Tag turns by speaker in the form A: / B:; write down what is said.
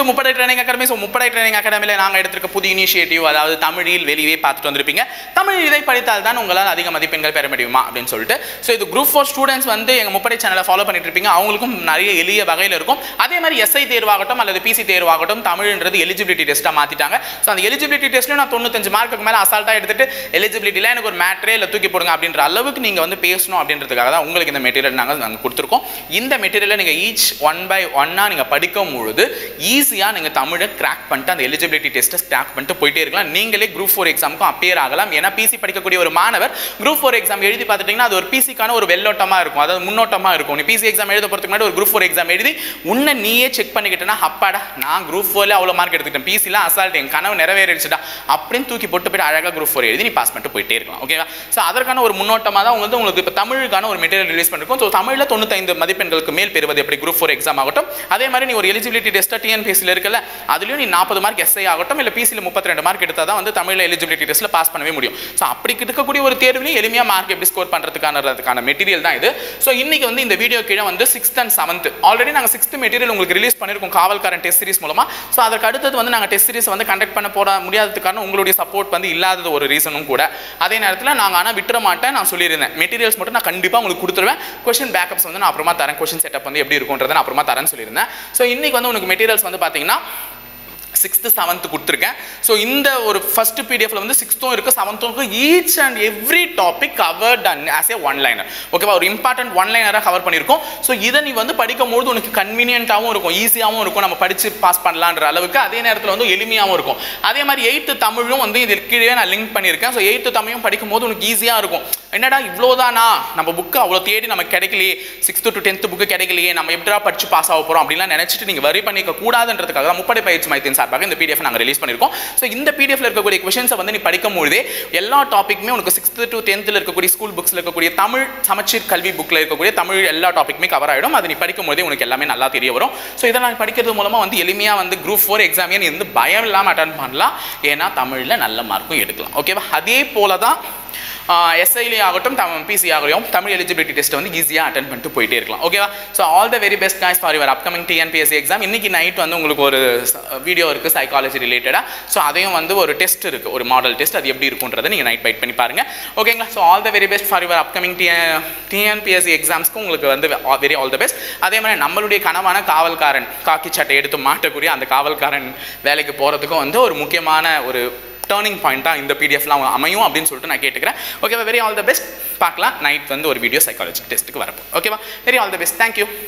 A: முப்படை training academy. So முப்படை training அகாடமியில் நாங்கள் எடுத்திருக்க புது இனிஷியேட்டிவ், அதாவது தமிழில் வெளியே பார்த்துட்டு வந்திருப்பீங்க. தமிழ் இதை படித்தால் தான் உங்களால் அதிக மதிப்பெண்கள் பெற முடியுமா அப்படின்னு சொல்லிட்டு. ஸோ இது குரூப் 4 ஸ்டூடெண்ட்ஸ் வந்து எங்கள் முப்படை சேனலை ஃபாலோ பண்ணிட்டு இருப்பீங்க. அவங்களுக்கும் நிறைய எளிய வகையில் இருக்கும். அதே மாதிரி எஸ்ஐ தேர்வாகட்டும் அல்லது பிசி தேர்வாகட்டும் தமிழ்ன்றது எலிஜிபிலிட்டி டெஸ்ட்டாக மாற்றிட்டாங்க. ஸோ அந்த எலிஜிபிலிட்டி டெஸ்ட்லையும் நான் 95 மார்க்குக்கு மேலே அசால்ட்டாக எடுத்துட்டு எலிஜிபிலிட்டியில் எனக்கு ஒரு மேட்ரே இல்லை தூக்கி போடுங்க அப்படின்ற அளவுக்கு நீங்கள் வந்து பேசணும் அப்படின்றதுக்காக தான் உங்களுக்கு இந்த மெட்டீரியல் நாங்கள் கொடுத்துருக்கோம். இந்த மெட்டீரியலை நீங்கள் ஈச் 1 by 1 நீங்கள் படிக்கும் பொழுது ஈஸியாக நீங்கள் தமிழை கிராக் பண்ணிட்டு அந்த எலிஜிபிலிட்டி டெஸ்ட்டை கிராக் பண்ணிட்டு போயிட்டே இருக்கலாம். நீங்களே குரூப் 4 எக்ஸாமுக்கும் அப்பியர் ஆகலாம். ஏன்னா பிசி படிக்கக்கூடிய ஒரு மாணவர் குரூப் 4 எக்ஸாம் எழுதி பார்த்துட்டிங்கன்னா அது ஒரு பிசிக்கான ஒரு வெள்ளோட்டமாக இருக்கும், அதாவது முன்னோட்டமாக இருக்கும். நீ பிசி எக்ஸாம் எழுத போகிறதுக்கு முன்னாடி ஒரு குரூப் 4 எக்ஸாம் எழுதி உன்னை நீயே செக் பண்ணிக்கிட்டேன்னா அப்பாடா நான் குரூப் 4ல அவ்வளோ மார்க் எடுத்துக்கிட்டேன், பிசிலாம் அசால்ட் என் கனவு நிறைவேறிடுச்சுடா அப்படின்னு தூக்கி போட்டு போய்ட்டு அழகாக குரூப் 4 எழுதி நீ பாஸ் பண்ணிட்டு போயிட்டே இருக்கலாம். ஓகேவா? ஸோ அதற்கான ஒரு முன்னோட்டமாக தான் உங்களுக்கு இப்போ தமிழுக்கான ஒரு மெட்டீரியல் ரிலீஸ் பண்ணிருக்கோம். ஸோ தமிழில் 95 மதிப்பெண்களுக்கு மேல் பெறுவது எப்படி குரூப் 4 எக்ஸாம் ஆகட்டும், அதே மாதிரி நீ ஒரு எலிஜிபிலிட்டி டெஸ்ட்டாக டிஎன்பிஎஸ்சியில் இருக்குல்ல அதுலேயும் நீ 40 மார்க் எஸ்ஐ ஆகட்டும் இல்லை பிசியில் 32 மார்க் எடுத்தால் தான் வந்து தமிழில் எலிஜிபிலிட்டி டெஸ்ட்டில் பாஸ் பண்ணவே முடியும். ஸோ அப்படி இருக்கக்கூடிய ஒரு தேர்வுலையும் எளிமையாக மார்க் எப்படி ஸ்கோர் பண்ணுறதுக்கான மெட்டீரியல் தான் இது. ஸோ இன்னைக்கு வந்து இந்த வீடியோ கீழே வந்து 6th and 7th ஆல்ரெடி நாங்கள் 6th மெட்டீரியல் உங்களுக்கு ரிலீஸ் பண்ணியிருக்கோம் காவல்காரன் டெஸ்ட் சீரிஸ் மூலமாக. ஸோ அதற்கு அடுத்தது வந்து நாங்கள் டெஸ்ட் சீரிஸ் வந்து கண்டக்ட் பண்ண முடியாதது காரணம் உங்களுடைய சப்போர்ட் வந்து இல்லாதது ஒரு ரீசனும் கூட. அதே நேரத்தில் நாங்கள் ஆனால் விட்டுற மாட்டேன், நான் சொல்லியிருந்தேன் மெட்டீரியல்ஸ் மட்டும் நான் கண்டிப்பாக உங்களுக்கு கொடுத்துருவேன். கொஸ்டின் பேக்கப்ஸ் வந்து நான் அப்புறமா தரேன், கொஸ்டின் செட்டப் வந்து எப்படி இருக்கும்ன்றதை நான் அப்புறமா தரேன்னு சொல்லியிருந்தேன். ஸோ இன்னைக்கு வந்து உனக்கு மெட்டீரியல்ஸ் வந்து பார்த்தீங்கன்னா 6th 7th கொடுத்துருக்கேன். ஸோ இந்த ஒரு ஃபர்ஸ்ட் பிடிஎஃப்ல வந்து 6th இருக்கு 7th இருக்கு. Each and every topic covered as a one liner. ஓகேவா? ஒரு இம்பார்ட்டன்ட் ஒன் லைனராக கவர் பண்ணியிருக்கோம். ஸோ இதை நீ வந்து படிக்கும்போது உனக்கு கன்வீனியன்ட்டாகவும் இருக்கும், ஈஸியாகவும் இருக்கும், நம்ம படித்து பாஸ் பண்ணலான்ற அளவுக்கு. அதே நேரத்தில் வந்து எளிமையாகவும் இருக்கும். அதே மாதிரி 8th தமிழும் வந்து இதில் கீழே நான் லிங்க் பண்ணியிருக்கேன். ஸோ 8th தமிழும் படிக்கும்போது உனக்கு ஈஸியாக இருக்கும். என்னடா இவ்வளோதானா, நம்ம புக்கு அவ்வளோ தேடி நமக்கு கிடைக்கலையே, 6th to 10th புக்கு கிடைக்கலையே, நம்ம எப்படா படித்து பாஸ் ஆக போகிறோம் அப்படின்லாம் நினச்சிட்டு நீங்கள் வரி பண்ணிக்க கூடாதுன்றதுக்காக தான் முப்படை பயிற்சி மையத்தின் சார்பாக இந்த பிடிஎஃப் நாங்கள் ரிலீஸ் பண்ணியிருக்கோம். ஸோ இந்த பிடிஎஃப்ல இருக்கக்கூடிய கொஷின்ஸை வந்து நீ படிக்கும்போதே எல்லா டாப்பிக்குமே உனக்கு 6th to 10th இருக்கக்கூடிய ஸ்கூல் புக்ஸில் இருக்கக்கூடிய தமிழ் சமச்சீர் கல்வி புக்கில் இருக்கக்கூடிய தமிழ் எல்லா டாப்பிக்குமே கவர் ஆகிடும். அது நீ படிக்கும்போதே உனக்கு எல்லாமே நல்லா தெரிய வரும். ஸோ இதை நான் படிக்கிறது மூலமாக வந்து எளிமையாக வந்து குரூப் 4 எக்ஸாமே நீ வந்து பயம் இல்லாமல் அட்டன் பண்ணலாம். ஏன்னா தமிழில் நல்ல மார்க்கும் எடுக்கலாம். ஓகேவா? அதே போல தான் எஸ்ஐலே ஆகட்டும் பிசி ஆகட்டும் தமிழ் எலிஜிபிலிட்டி டெஸ்ட் வந்து ஈஸியாக அட்டன் பண்ணிட்டு போயிட்டே இருக்கலாம். ஓகேவா? So all the very best guys for your upcoming TNPSC exam. இன்னைக்கு நைட் வந்து உங்களுக்கு ஒரு வீடியோ இருக்குது சைக்காலஜி ரிலேட்டடாக. ஸோ அதையும் வந்து ஒரு டெஸ்ட் இருக்குது, ஒரு மாடல் டெஸ்ட், அது எப்படி இருக்குன்றதை நீங்கள் நைட் வெயிட் பண்ணி பாருங்க. ஓகேங்களா? So all the very best for your upcoming TNPSC எக்ஸாம்ஸ்க்கு உங்களுக்கு வந்து வெரி ஆல் த பெஸ்ட். அதே மாதிரி நம்மளுடைய கனவான காவல்காரன் காக்கி சட்டை எடுத்து மாட்டக்கூடிய அந்த காவல்காரன் வேலைக்கு போகிறதுக்கும் வந்து ஒரு முக்கியமான ஒரு டர்னிங் பாயிண்ட்டாக இந்த பிடிஎஃப்லாம் அமையும் அப்படின்னு சொல்லிட்டு நான் கேட்டுக்கிறேன். ஓகேவா? Very all the best. பார்க்கலாம் நைட் வந்து ஒரு வீடியோ சைக்காலஜி டெஸ்ட்டுக்கு வரப்போ. ஓகேவா? வெரி ஆல் த பெஸ்ட். தேங்க்யூ.